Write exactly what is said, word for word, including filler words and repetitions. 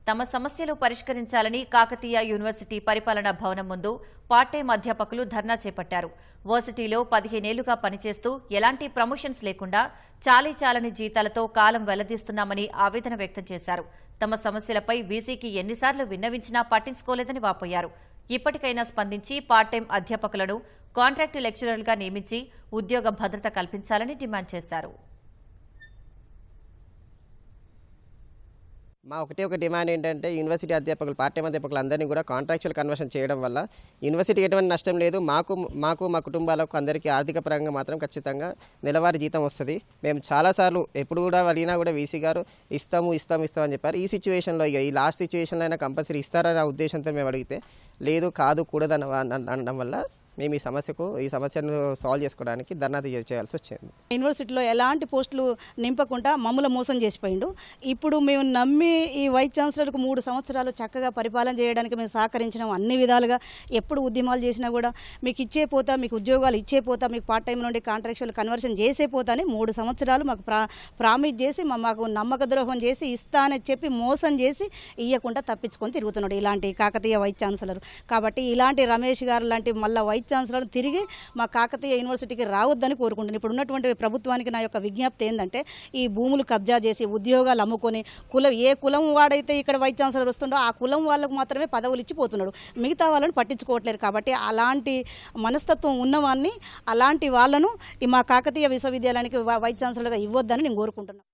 తమ సమస్యలు పరిష్కరించాలని కాకతీయ యూనివర్సిటీ పరిపాలనా భవనం ముందు పార్ట్ టైం అధ్యాపకులు ధర్నా చేపట్టారు. వర్సిటీలో పదిహేనేళ్లుగా పనిచేస్తూ ఎలాంటి ప్రమోషన్స్ లేకుండా చాలీ చాలని జీతాలతో కాలం వెల్లదీస్తున్నామని ఆవేదన వ్యక్తం చేశారు. తమ సమస్యలపై వీసీకి ఎన్నిసార్లు విన్నవించినా పట్టించుకోలేదని వాపోయారు. ఇప్పటికైనా స్పందించి పార్ట్ టైం అధ్యాపకులను కాంట్రాక్టు లెక్చరర్లుగా నియమించి ఉద్యోగ భద్రత కల్పించాలని డిమాండ్ చేశారు. మా ఒకటే ఒక డిమాండ్ ఏంటంటే యూనివర్సిటీ అధ్యాపకులు పార్ట్ టైం అధ్యాపకులు అందరినీ కూడా కాంట్రాక్చువల్ కన్వర్షన్ చేయడం వల్ల యూనివర్సిటీకి ఎటువంటి నష్టం లేదు. మాకు మాకు మా కుటుంబాలకు అందరికీ ఆర్థిక పరంగా మాత్రం ఖచ్చితంగా నెలవారీ జీతం వస్తుంది. మేము చాలాసార్లు ఎప్పుడు కూడా అడిగినా కూడా వీసీ గారు ఇస్తాము ఇస్తాము ఇస్తామని చెప్పారు. ఈ సిచ్యువేషన్లో ఇక ఈ లాస్ట్ సిచ్యువేషన్లో అయినా కంపల్సరీ ఇస్తారనే ఉద్దేశంతో మేము అడిగితే లేదు కాదు కూడదని అనడం వల్ల మేము ఈ సమస్యకు ఈ సమస్యను సాల్వ్ చేసుకోవడానికి ధర్నా చేయాల్సి వచ్చింది. యూనివర్సిటీలో ఎలాంటి పోస్టులు నింపకుండా మమ్మల్ని మోసం చేసిపోయిండు. ఇప్పుడు మేము నమ్మి ఈ వైస్ ఛాన్సలర్కు మూడు సంవత్సరాలు చక్కగా పరిపాలన చేయడానికి మేము సహకరించినాం. అన్ని విధాలుగా ఎప్పుడు ఉద్యమాలు చేసినా కూడా మీకు ఇచ్చే పోతా, మీకు ఉద్యోగాలు ఇచ్చే పోతా, మీకు పార్ట్ టైం నుండి కాంట్రాక్చువల్ కన్వర్షన్ చేసే పోతా అని మూడు సంవత్సరాలు మాకు ప్రా ప్రామిస్ చేసి మాకు నమ్మక ద్రోహం చేసి ఇస్తా అని చెప్పి మోసం చేసి ఇవ్వకుండా తప్పించుకొని తిరుగుతున్నాడు ఇలాంటి కాకతీయ వైస్ ఛాన్సలర్. కాబట్టి ఇలాంటి రమేష్ గారు లాంటి మళ్ళీ వైస్ ఛాన్సలర్ తిరిగి మా కాకతీయ యూనివర్సిటీకి రావద్దని కోరుకుంటున్నాను. ఇప్పుడు ఉన్నటువంటి ప్రభుత్వానికి నా యొక్క విజ్ఞప్తి ఏంటంటే ఈ భూములు కబ్జా చేసి ఉద్యోగాలు అమ్ముకొని కులం ఏ కులం వాడైతే ఇక్కడ వైస్ ఛాన్సలర్ వస్తుండో ఆ కులం వాళ్ళకు మాత్రమే పదవులు ఇచ్చిపోతున్నాడు. మిగతా వాళ్ళని పట్టించుకోవట్లేదు. కాబట్టి అలాంటి మనస్తత్వం ఉన్నవాన్ని అలాంటి వాళ్ళను ఈ మా కాకతీయ విశ్వవిద్యాలయానికి వైస్ ఛాన్సలర్గా ఇవ్వొద్దని నేను కోరుకుంటున్నాను.